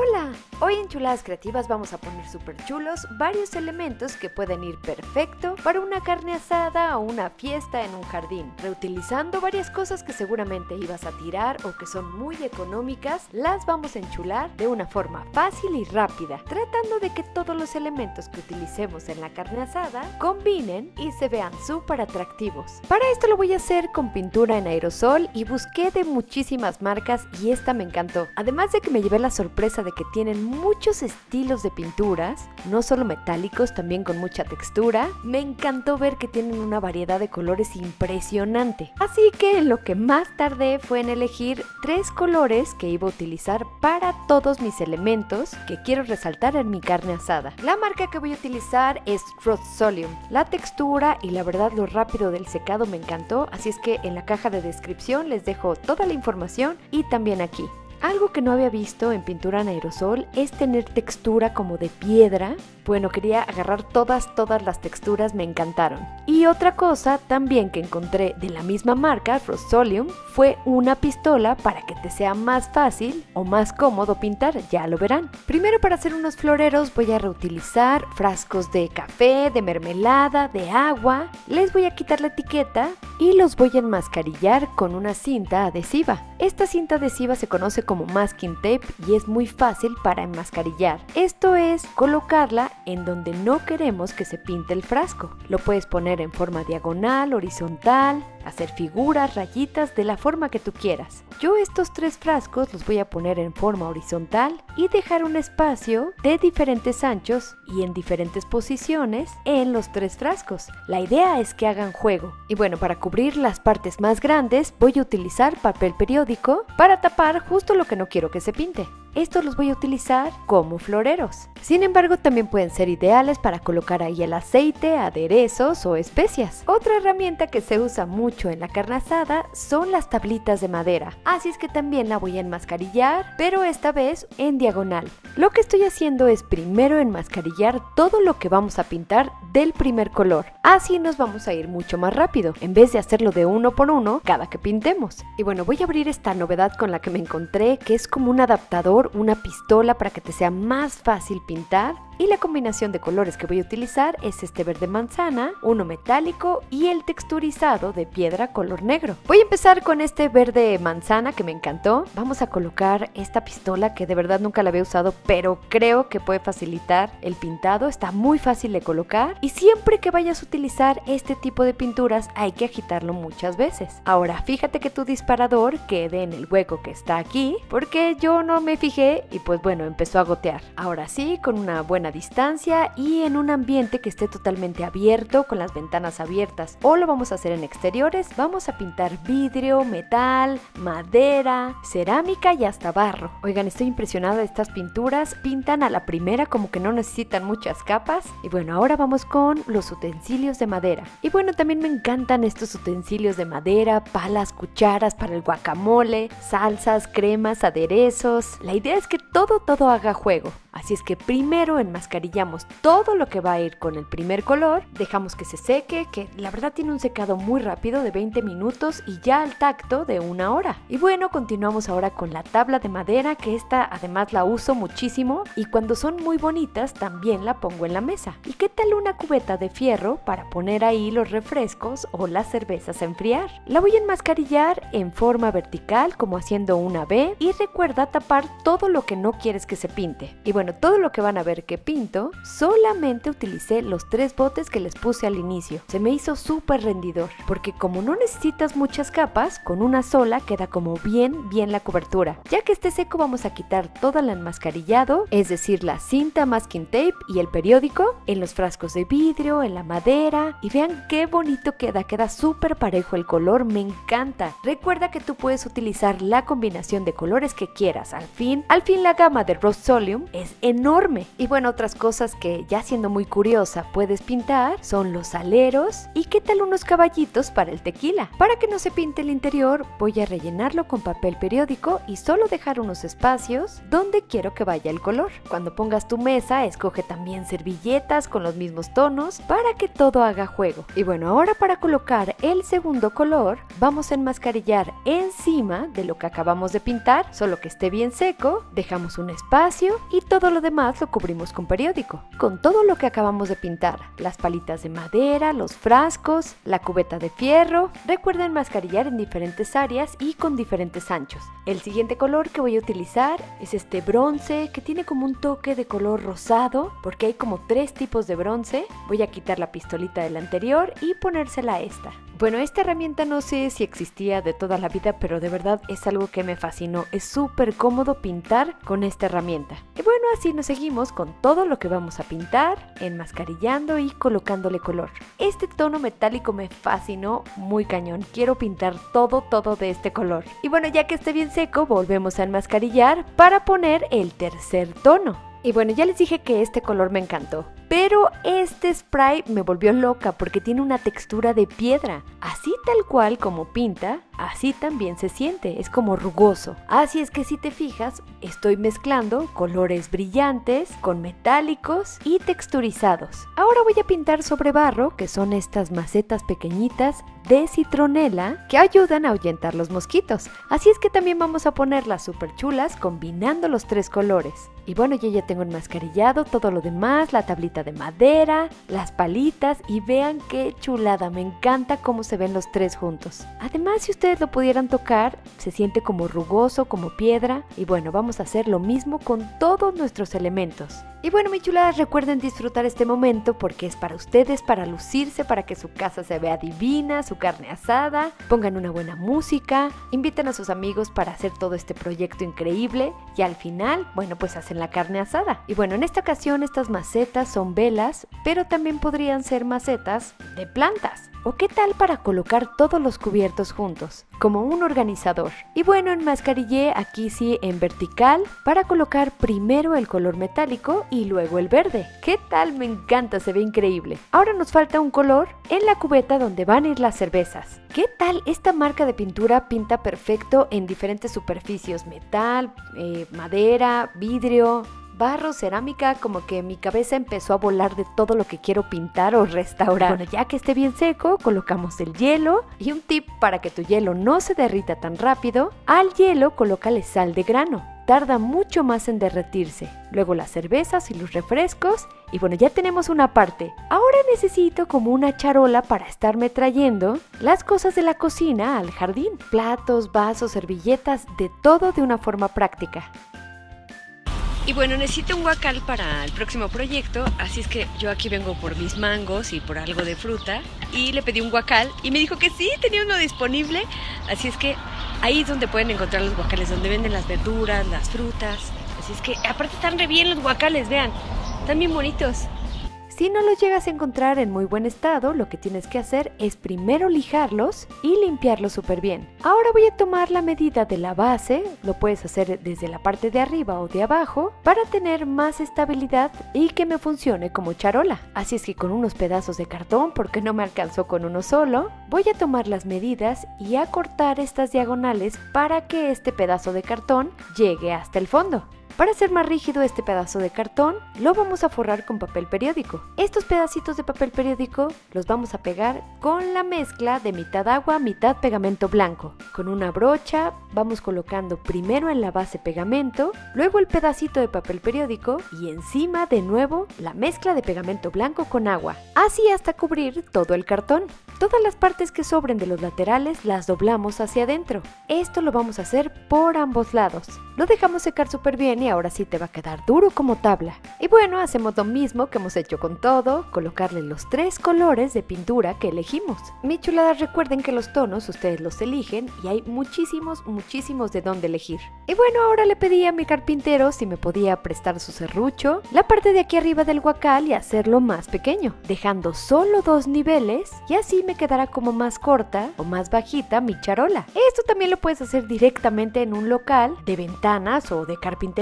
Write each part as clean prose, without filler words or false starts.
Hola, hoy en Chuladas Creativas vamos a poner súper chulos varios elementos que pueden ir perfecto para una carne asada o una fiesta en un jardín. Reutilizando varias cosas que seguramente ibas a tirar o que son muy económicas, las vamos a enchular de una forma fácil y rápida, tratando de que todos los elementos que utilicemos en la carne asada combinen y se vean súper atractivos. Para esto lo voy a hacer con pintura en aerosol y busqué de muchísimas marcas y esta me encantó. Además de que me llevé la sorpresa de que tienen muchos estilos de pinturas, no solo metálicos, también con mucha textura. Me encantó ver que tienen una variedad de colores impresionante. Así que lo que más tardé fue en elegir 3 colores que iba a utilizar para todos mis elementos que quiero resaltar en mi carne asada. La marca que voy a utilizar es Rust-Oleum. La textura y la verdad lo rápido del secado me encantó, así es que en la caja de descripción les dejo toda la información y también aquí. Algo que no había visto en pintura en aerosol es tener textura como de piedra. Bueno, quería agarrar todas las texturas, me encantaron. Y otra cosa también que encontré de la misma marca, Rust-Oleum, fue una pistola para que te sea más fácil o más cómodo pintar, ya lo verán. Primero, para hacer unos floreros voy a reutilizar frascos de café, de mermelada, de agua. Les voy a quitar la etiqueta y los voy a enmascarillar con una cinta adhesiva. Esta cinta adhesiva se conoce como masking tape y es muy fácil para enmascarillar. Esto es colocarla en donde no queremos que se pinte el frasco. Lo puedes poner en forma diagonal, horizontal, hacer figuras, rayitas, de la forma que tú quieras. Yo estos 3 frascos los voy a poner en forma horizontal y dejar un espacio de diferentes anchos y en diferentes posiciones en los 3 frascos. La idea es que hagan juego. Y bueno, para cubrir las partes más grandes voy a utilizar papel periódico para tapar justo lo que no quiero que se pinte. Estos los voy a utilizar como floreros. Sin embargo, también pueden ser ideales para colocar ahí el aceite, aderezos o especias. Otra herramienta que se usa mucho en la carne asada son las tablitas de madera. Así es que también la voy a enmascarillar, pero esta vez en diagonal. Lo que estoy haciendo es primero enmascarillar todo lo que vamos a pintar del primer color. Así nos vamos a ir mucho más rápido, en vez de hacerlo de uno por uno cada que pintemos. Y bueno, voy a abrir esta novedad con la que me encontré, que es como un adaptador, una pistola para que te sea más fácil pintar. Y la combinación de colores que voy a utilizar es este verde manzana, uno metálico y el texturizado de piedra color negro. Voy a empezar con este verde manzana que me encantó. Vamos a colocar esta pistola que de verdad nunca la había usado, pero creo que puede facilitar el pintado. Está muy fácil de colocar y siempre que vayas a utilizar este tipo de pinturas hay que agitarlo muchas veces. Ahora fíjate que tu disparador quede en el hueco que está aquí, porque yo no me fijé y pues bueno, empezó a gotear. Ahora sí, con una buena distancia y en un ambiente que esté totalmente abierto, con las ventanas abiertas, o lo vamos a hacer en exteriores, vamos a pintar vidrio, metal, madera, cerámica y hasta barro. Oigan, estoy impresionada de estas pinturas, pintan a la primera, como que no necesitan muchas capas. Y bueno, ahora vamos con los utensilios de madera. Y bueno, también me encantan estos utensilios de madera, palas, cucharas para el guacamole, salsas, cremas, aderezos. La idea es que todo haga juego. Así es que primero enmascarillamos todo lo que va a ir con el primer color, dejamos que se seque, que la verdad tiene un secado muy rápido de 20 minutos y ya al tacto de 1 hora. Y bueno, continuamos ahora con la tabla de madera, que esta además la uso muchísimo y cuando son muy bonitas también la pongo en la mesa. ¿Y qué tal una cubeta de fierro para poner ahí los refrescos o las cervezas a enfriar? La voy a enmascarillar en forma vertical, como haciendo una V, y recuerda tapar todo lo que no quieres que se pinte. Y bueno, todo lo que van a ver que pinto, solamente utilicé los 3 botes que les puse al inicio. Se me hizo súper rendidor, porque como no necesitas muchas capas, con una sola queda como bien la cobertura. Ya que esté seco vamos a quitar todo el enmascarillado, es decir, la cinta masking tape y el periódico, en los frascos de vidrio, en la madera, y vean qué bonito queda súper parejo el color, me encanta. Recuerda que tú puedes utilizar la combinación de colores que quieras. Al fin la gama de Rust-Oleum es es enorme. Y bueno, otras cosas que ya siendo muy curiosa puedes pintar son los aleros y qué tal unos caballitos para el tequila. Para que no se pinte el interior voy a rellenarlo con papel periódico y solo dejar unos espacios donde quiero que vaya el color. Cuando pongas tu mesa escoge también servilletas con los mismos tonos para que todo haga juego. Y bueno, ahora para colocar el segundo color vamos a enmascarillar encima de lo que acabamos de pintar, solo que esté bien seco, dejamos un espacio y todo lo demás lo cubrimos con periódico. Con todo lo que acabamos de pintar, las palitas de madera, los frascos, la cubeta de fierro, recuerden enmascarillar en diferentes áreas y con diferentes anchos. El siguiente color que voy a utilizar es este bronce que tiene como un toque de color rosado porque hay como 3 tipos de bronce. Voy a quitar la pistolita del anterior y ponérsela a esta. Bueno, esta herramienta no sé si existía de toda la vida, pero de verdad es algo que me fascinó. Es súper cómodo pintar con esta herramienta. Y bueno, así nos seguimos con todo lo que vamos a pintar, enmascarillando y colocándole color. Este tono metálico me fascinó muy cañón. Quiero pintar todo de este color. Y bueno, ya que esté bien seco, volvemos a enmascarillar para poner el tercer tono. Y bueno, ya les dije que este color me encantó, pero este spray me volvió loca porque tiene una textura de piedra. Así tal cual como pinta, así también se siente, es como rugoso. Así es que si te fijas, estoy mezclando colores brillantes con metálicos y texturizados. Ahora voy a pintar sobre barro, que son estas macetas pequeñitas de citronela que ayudan a ahuyentar los mosquitos. Así es que también vamos a ponerlas súper chulas combinando los 3 colores. Y bueno, yo ya tengo enmascarillado todo lo demás, la tablita de madera, las palitas y vean qué chulada, me encanta cómo se ven los 3 juntos. Además, si ustedes lo pudieran tocar, se siente como rugoso, como piedra. Y bueno, vamos a hacer lo mismo con todos nuestros elementos. Y bueno, mis chuladas, recuerden disfrutar este momento porque es para ustedes, para lucirse, para que su casa se vea divina, su carne asada, pongan una buena música, inviten a sus amigos para hacer todo este proyecto increíble y al final, bueno, pues hacen la carne asada. Y bueno, en esta ocasión estas macetas son velas, pero también podrían ser macetas de plantas. ¿O qué tal para colocar todos los cubiertos juntos, como un organizador? Y bueno, enmascarillé aquí sí en vertical para colocar primero el color metálico y luego el verde. ¿Qué tal? Me encanta, se ve increíble. Ahora nos falta un color en la cubeta donde van a ir las cervezas. ¿Qué tal? Esta marca de pintura pinta perfecto en diferentes superficies, metal, madera, vidrio, barro, cerámica, como que mi cabeza empezó a volar de todo lo que quiero pintar o restaurar. Bueno, ya que esté bien seco, colocamos el hielo y un tip para que tu hielo no se derrita tan rápido, al hielo colócale sal de grano. Tarda mucho más en derretirse. Luego las cervezas y los refrescos y bueno, ya tenemos una parte. Ahora necesito como una charola para estarme trayendo las cosas de la cocina al jardín. Platos, vasos, servilletas, de todo de una forma práctica. Y bueno, necesito un guacal para el próximo proyecto, así es que yo aquí vengo por mis mangos y por algo de fruta y le pedí un guacal y me dijo que sí, tenía uno disponible, así es que ahí es donde pueden encontrar los guacales, donde venden las verduras, las frutas, así es que aparte están re bien los guacales, vean, están bien bonitos. Si no los llegas a encontrar en muy buen estado, lo que tienes que hacer es primero lijarlos y limpiarlos súper bien. Ahora voy a tomar la medida de la base, lo puedes hacer desde la parte de arriba o de abajo, para tener más estabilidad y que me funcione como charola. Así es que con unos pedazos de cartón, porque no me alcanzó con uno solo, voy a tomar las medidas y a cortar estas diagonales para que este pedazo de cartón llegue hasta el fondo. Para hacer más rígido este pedazo de cartón, lo vamos a forrar con papel periódico. Estos pedacitos de papel periódico los vamos a pegar con la mezcla de mitad agua, mitad pegamento blanco. Con una brocha vamos colocando primero en la base pegamento, luego el pedacito de papel periódico y encima de nuevo la mezcla de pegamento blanco con agua. Así hasta cubrir todo el cartón. Todas las partes que sobren de los laterales las doblamos hacia adentro. Esto lo vamos a hacer por ambos lados. Lo dejamos secar súper bien y ahora sí te va a quedar duro como tabla. Y bueno, hacemos lo mismo que hemos hecho con todo, colocarle los 3 colores de pintura que elegimos. Mi chuladas, recuerden que los tonos ustedes los eligen y hay muchísimos de dónde elegir. Y bueno, ahora le pedí a mi carpintero si me podía prestar su serrucho, la parte de aquí arriba del guacal y hacerlo más pequeño, dejando solo 2 niveles y así me quedará como más corta o más bajita mi charola. Esto también lo puedes hacer directamente en un local de ventanas o de carpintería.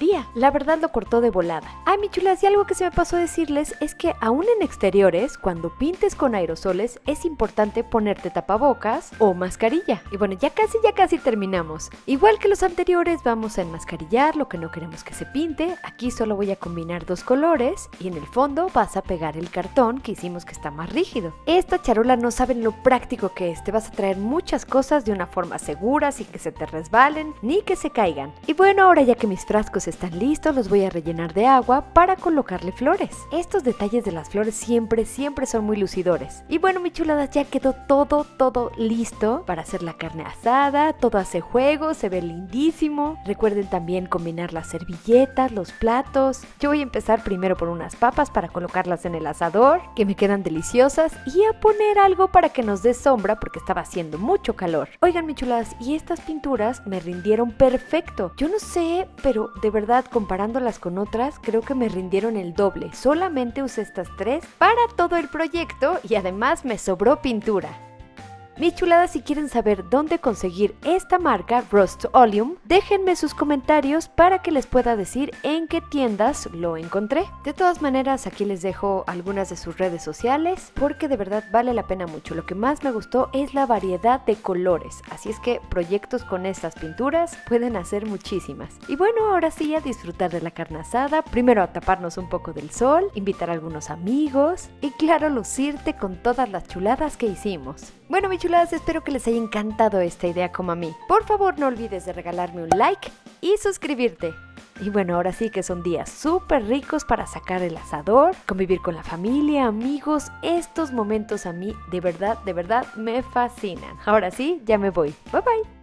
día. La verdad lo cortó de volada. Ay, mi chulas, y algo que se me pasó a decirles es que aún en exteriores, cuando pintes con aerosoles, es importante ponerte tapabocas o mascarilla. Y bueno, ya casi terminamos. Igual que los anteriores, vamos a enmascarillar lo que no queremos que se pinte. Aquí solo voy a combinar dos colores y en el fondo vas a pegar el cartón que hicimos que está más rígido. Esta charola no saben lo práctico que es. Te vas a traer muchas cosas de una forma segura, sin que se te resbalen ni que se caigan. Y bueno, ahora ya que mis frascos están listos, los voy a rellenar de agua para colocarle flores. Estos detalles de las flores siempre son muy lucidores. Y bueno, mi chuladas, ya quedó todo listo para hacer la carne asada. Todo hace juego, se ve lindísimo. Recuerden también combinar las servilletas, los platos. Yo voy a empezar primero por unas papas para colocarlas en el asador, que me quedan deliciosas, y a poner algo para que nos dé sombra porque estaba haciendo mucho calor. Oigan, mi chuladas, y estas pinturas me rindieron perfecto. Yo no sé, pero de verdad, comparándolas con otras, creo que me rindieron el doble. Solamente usé estas 3 para todo el proyecto y además me sobró pintura. Mis chuladas, si quieren saber dónde conseguir esta marca Rust-Oleum, déjenme sus comentarios para que les pueda decir en qué tiendas lo encontré. De todas maneras, aquí les dejo algunas de sus redes sociales porque de verdad vale la pena mucho. Lo que más me gustó es la variedad de colores, así es que proyectos con estas pinturas pueden hacer muchísimas. Y bueno, ahora sí, a disfrutar de la carne asada, primero a taparnos un poco del sol, invitar a algunos amigos y claro, lucirte con todas las chuladas que hicimos. Bueno, mis chuladas, espero que les haya encantado esta idea como a mí. Por favor, no olvides de regalarme un like y suscribirte. Y bueno, ahora sí que son días súper ricos para sacar el asador, convivir con la familia, amigos. Estos momentos a mí de verdad me fascinan. Ahora sí, ya me voy. Bye bye.